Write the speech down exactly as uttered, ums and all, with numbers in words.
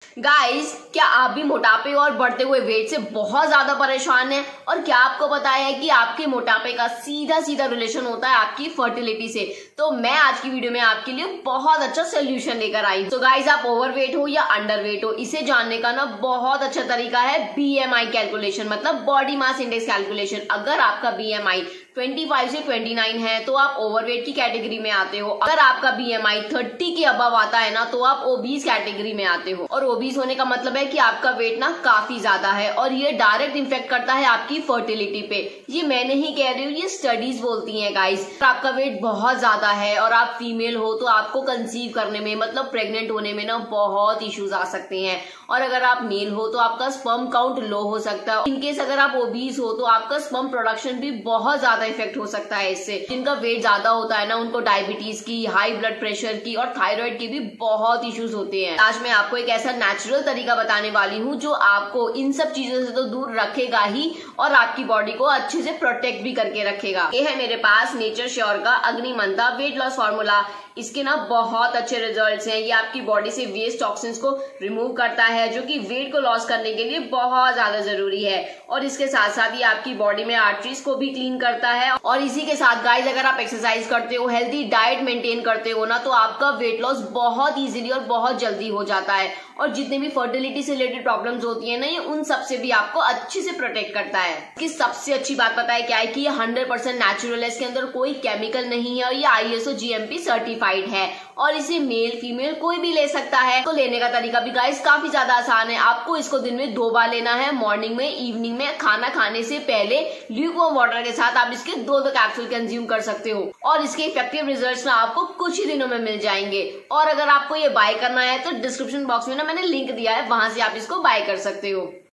Guys, क्या आप भी मोटापे और बढ़ते हुए वेट से बहुत ज्यादा परेशान हैं? और क्या आपको पता है कि आपके मोटापे का सीधा सीधा रिलेशन होता है आपकी फर्टिलिटी से? तो मैं आज की वीडियो में आपके लिए बहुत अच्छा सोल्यूशन लेकर आई। तो गाइस, आप ओवरवेट हो या अंडरवेट हो, इसे जानने का ना बहुत अच्छा तरीका है बीएमआई कैलकुलेशन, मतलब बॉडी मास इंडेक्स कैलकुलेशन। अगर आपका बीएमआई पच्चीस से उनतीस है तो आप ओवरवेट की कैटेगरी में आते हो। अगर आपका बीएमआई तीस के अबव आता है ना तो आप ओबीज कैटेगरी में आते हो। और ओबीज होने का मतलब है कि आपका वेट ना काफी ज्यादा है और ये डायरेक्ट इन्फेक्ट करता है आपकी फर्टिलिटी पे। ये मैं नहीं कह रही हूँ, ये स्टडीज बोलती हैं गाइस। आपका वेट बहुत ज्यादा है और आप फीमेल हो तो आपको कंसीव करने में, मतलब प्रेग्नेंट होने में ना बहुत इश्यूज आ सकते हैं। और अगर आप मेल हो तो आपका स्पर्म काउंट लो हो सकता है। इनकेस अगर आप ओबीज हो तो आपका स्पर्म प्रोडक्शन भी बहुत ज्यादा इफेक्ट हो सकता है इससे। जिनका वेट ज्यादा होता है ना उनको डायबिटीज की, हाई ब्लड प्रेशर की और थायराइड की भी बहुत इश्यूज होते हैं। आज मैं आपको एक ऐसा नेचुरल तरीका बताने वाली हूँ जो आपको इन सब चीजों से तो दूर रखेगा ही और आपकी बॉडी को अच्छे से प्रोटेक्ट भी करके रखेगा। ये है मेरे पास नेचर श्योर का अग्निमंथा वेट लॉस फॉर्मूला। इसके ना बहुत अच्छे रिजल्ट्स हैं। ये आपकी बॉडी से वेस्ट टॉक्सिन्स को रिमूव करता है जो कि वेट को लॉस करने के लिए बहुत ज्यादा जरूरी है। और इसके साथ साथ ये आपकी बॉडी में आर्टरीज को भी क्लीन करता है। और इसी के साथ गाइस, अगर आप एक्सरसाइज करते हो, हेल्दी डाइट मेंटेन करते हो ना तो आपका वेट लॉस बहुत इजीली और बहुत जल्दी हो जाता है। और जितने भी फर्टिलिटी से रिलेटेड प्रॉब्लम्स होती है ना, ये उन सबसे भी आपको अच्छे से प्रोटेक्ट करता है। इसकी सबसे अच्छी बात पता है क्या है कि ये हंड्रेड परसेंट नेचुरल है। इसके अंदर कोई केमिकल नहीं है और ये आईएसओ जीएमपी सर्टिफाइड है। और इसे मेल फीमेल कोई भी ले सकता है। तो लेने का तरीका भी गाइस काफी ज्यादा आसान है। आपको इसको दिन में दो बार लेना है, मॉर्निंग में, इवनिंग में। खाना खाने से पहले ल्यूकवार्म वाटर के साथ आप इसके दो दो कैप्सूल कंज्यूम कर सकते हो और इसके इफेक्टिव रिजल्ट्स ना आपको कुछ ही दिनों में मिल जाएंगे। और अगर आपको ये बाय करना है तो डिस्क्रिप्शन बॉक्स में ना मैंने लिंक दिया है, वहां से आप इसको बाय कर सकते हो।